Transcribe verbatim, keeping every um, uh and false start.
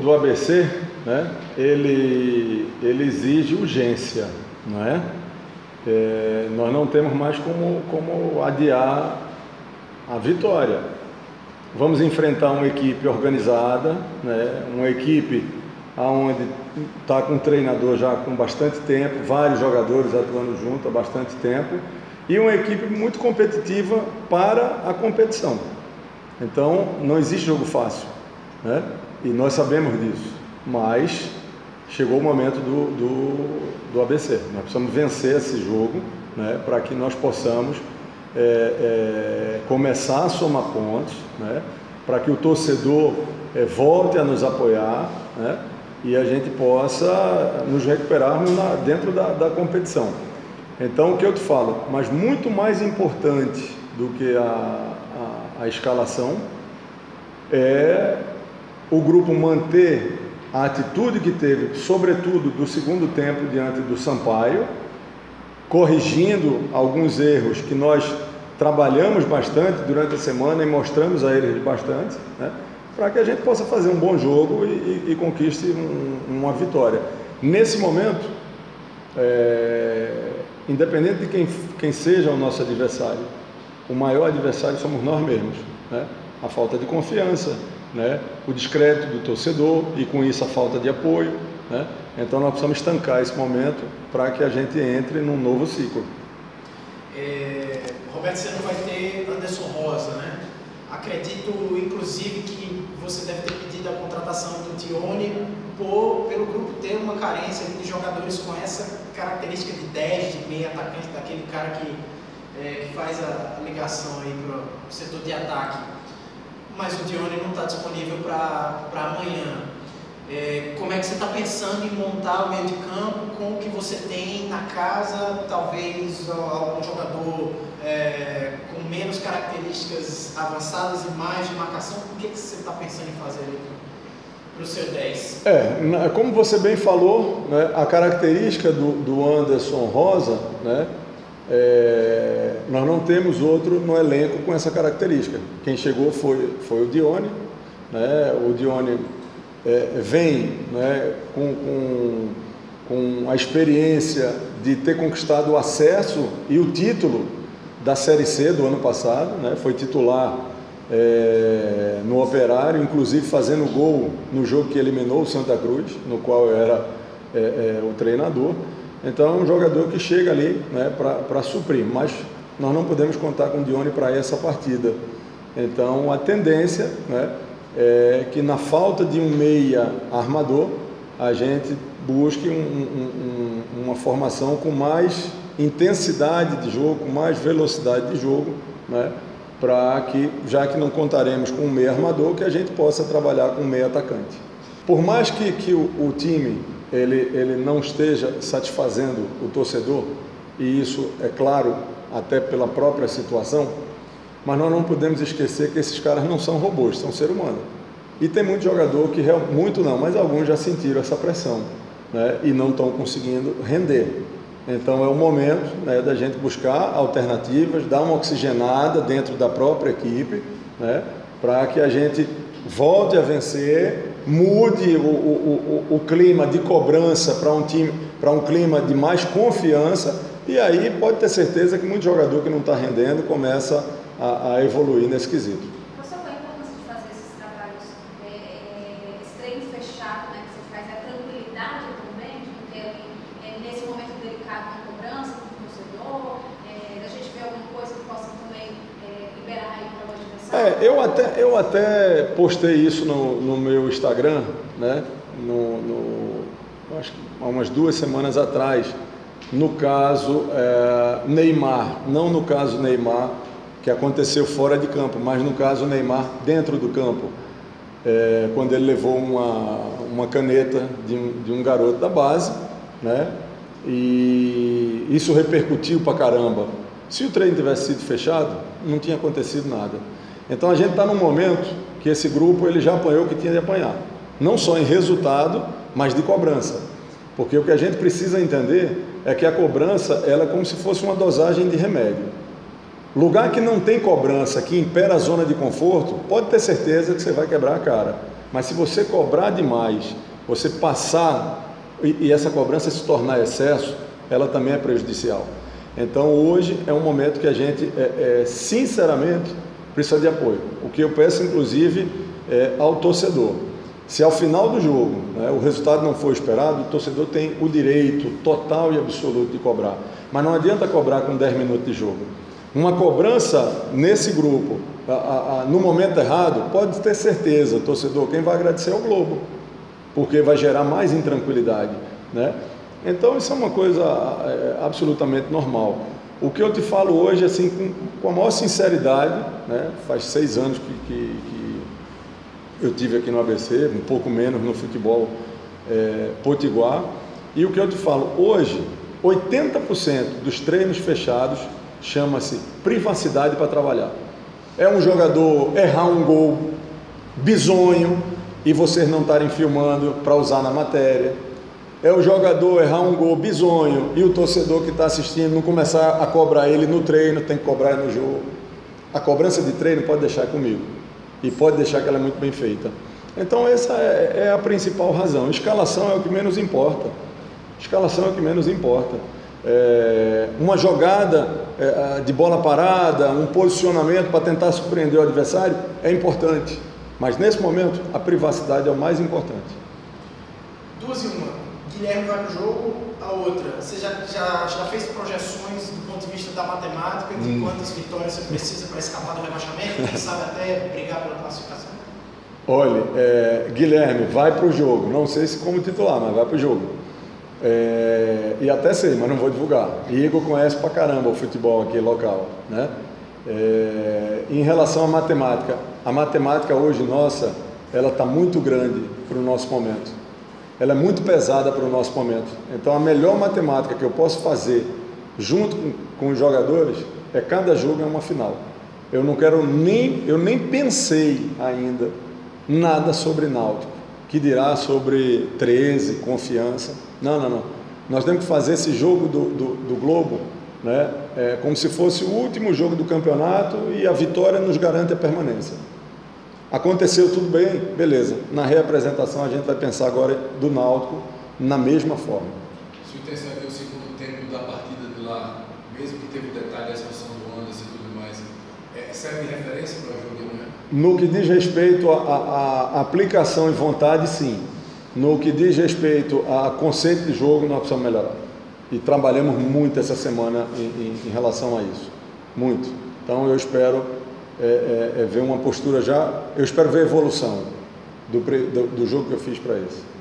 do A B C, né, ele, ele exige urgência, não é? É, nós não temos mais como, como adiar a vitória. Vamos enfrentar uma equipe organizada, né, uma equipe onde está com um treinador já com bastante tempo, vários jogadores atuando junto há bastante tempo, e uma equipe muito competitiva para a competição. Então, não existe jogo fácil, né? E nós sabemos disso, mas chegou o momento do, do, do A B C. Nós precisamos vencer esse jogo, né, para que nós possamos é, é, começar a somar pontos, né, para que o torcedor é, volte a nos apoiar, né, e a gente possa nos recuperarmos na, dentro da, da competição. Então, o que eu te falo, mas muito mais importante do que a, a, a escalação é o grupo manter a atitude que teve, sobretudo do segundo tempo diante do Sampaio, corrigindo alguns erros que nós trabalhamos bastante durante a semana e mostramos a eles bastante, né, para que a gente possa fazer um bom jogo e, e, e conquiste um, uma vitória. Nesse momento, é, independente de quem, quem seja o nosso adversário, o maior adversário somos nós mesmos, né? A falta de confiança, né? O descrédito do torcedor e com isso a falta de apoio, né? Então nós precisamos estancar esse momento para que a gente entre num novo ciclo. É, Roberto, você não vai ter Anderson Rosa, né? Acredito, inclusive, que você deve ter pedido a contratação do Dione por, pelo grupo ter uma carência de jogadores com essa característica de dez, de meio atacante, daquele cara que, é, que faz a, a ligação aí para o setor de ataque. Mas o Dione não está disponível para amanhã. É, como é que você está pensando em montar o meio de campo com o que você tem na casa, talvez algum jogador é, com menos características avançadas e mais de marcação? O que, que você está pensando em fazer ali para o seu dez? É, como você bem falou, né, a característica do, do Anderson Rosa, né, é, nós não temos outro no elenco com essa característica. Quem chegou foi, foi o Dione, né, o Dione É, vem, né, com, com, com a experiência de ter conquistado o acesso e o título da Série C do ano passado, né, foi titular é, no Operário, inclusive fazendo gol no jogo que eliminou o Santa Cruz, no qual eu era é, é, o treinador. Então é um jogador que chega ali, né, para suprir, mas nós não podemos contar com o Dione para essa partida. Então a tendência, né, é que na falta de um meia armador, a gente busque um, um, um, uma formação com mais intensidade de jogo, com mais velocidade de jogo, né, para que, já que não contaremos com um meia armador, que a gente possa trabalhar com um meia atacante. Por mais que, que o, o time ele, ele não esteja satisfazendo o torcedor, e isso é claro até pela própria situação, mas nós não podemos esquecer que esses caras não são robôs, são seres humanos. E tem muito jogador que, muito não, mas alguns já sentiram essa pressão, né, e não estão conseguindo render. Então é o momento, né, da gente buscar alternativas, dar uma oxigenada dentro da própria equipe, né, para que a gente volte a vencer, mude o, o, o, o clima de cobrança para um time, para um clima de mais confiança, e aí pode ter certeza que muito jogador que não está rendendo começa A, a evoluir nesse quesito. Você foi importante de fazer esses trabalhos, é, esse treino fechado, né, que você faz, a tranquilidade também, de ter é, nesse momento delicado uma cobrança do torcedor, é, da gente ver alguma coisa que possa também é, liberar aí para o adversário? É, eu até, eu até postei isso no, no meu Instagram, né, no, no, acho que há umas duas semanas atrás, no caso é, Neymar, não no caso Neymar, que aconteceu fora de campo, mas no caso Neymar dentro do campo, é, quando ele levou uma, uma caneta de um, de um garoto da base, né, e isso repercutiu pra caramba. Se o treino tivesse sido fechado, não tinha acontecido nada. Então a gente está num momento que esse grupo ele já apanhou o que tinha de apanhar, não só em resultado, mas de cobrança, porque o que a gente precisa entender é que a cobrança ela é como se fosse uma dosagem de remédio. Lugar que não tem cobrança, que impera a zona de conforto, pode ter certeza que você vai quebrar a cara. Mas se você cobrar demais, você passar e, e essa cobrança se tornar excesso, ela também é prejudicial. Então hoje é um momento que a gente, é, é, sinceramente, precisa de apoio. O que eu peço, inclusive, é ao torcedor. Se ao final do jogo, né, o resultado não for esperado, o torcedor tem o direito total e absoluto de cobrar. Mas não adianta cobrar com dez minutos de jogo. Uma cobrança nesse grupo, a, a, a, no momento errado, pode ter certeza, torcedor, quem vai agradecer é o Globo, porque vai gerar mais intranquilidade, né? Então isso é uma coisa é, absolutamente normal. O que eu te falo hoje, assim, com, com a maior sinceridade, né? Faz seis anos que, que, que eu tive aqui no A B C, um pouco menos no futebol é, potiguar, e o que eu te falo hoje, oitenta por cento dos treinos fechados chama-se privacidade para trabalhar. É um jogador errar um gol bizonho e vocês não estarem filmando para usar na matéria. É o jogador errar um gol bizonho e o torcedor que está assistindo não começar a cobrar ele no treino, tem que cobrar no jogo. A cobrança de treino pode deixar comigo e pode deixar que ela é muito bem feita. Então essa é, é a principal razão. Escalação é o que menos importa. Escalação é o que menos importa. É, uma jogada é, de bola parada, um posicionamento para tentar surpreender o adversário é importante, mas nesse momento a privacidade é o mais importante. Duas e uma, Guilherme vai para o jogo, a outra, você já, já, já fez projeções do ponto de vista da matemática de hum. quantas vitórias você precisa para escapar do rebaixamento, quem sabe até brigar pela classificação? Olha, é, Guilherme vai para o jogo, não sei se como titular, mas vai para o jogo. É, e até sei, mas não vou divulgar. Igor conhece pra caramba o futebol aqui local, né? É, em relação à matemática, a matemática hoje nossa, ela está muito grande para o nosso momento. Ela é muito pesada para o nosso momento. Então a melhor matemática que eu posso fazer junto com, com os jogadores é cada jogo é uma final. Eu não quero nem, eu nem pensei ainda nada sobre Náutico, que dirá sobre treze, confiança. Não, não, não. Nós temos que fazer esse jogo do, do, do Globo, né, é, como se fosse o último jogo do campeonato e a vitória nos garante a permanência. Aconteceu tudo bem? Beleza. Na reapresentação a gente vai pensar agora do Náutico na mesma forma. Sua intenção é que o segundo tempo da partida de lá, mesmo que teve o detalhe da expulsão do Anderson e tudo mais, é, serve de referência para o jogo de amanhã? No que diz respeito à aplicação e vontade, sim. No que diz respeito a conceito de jogo, nós precisamos melhorar. E trabalhamos muito essa semana em, em, em relação a isso. Muito. Então eu espero é, é, é ver uma postura já, eu espero ver evolução do, do, do jogo que eu fiz para esse.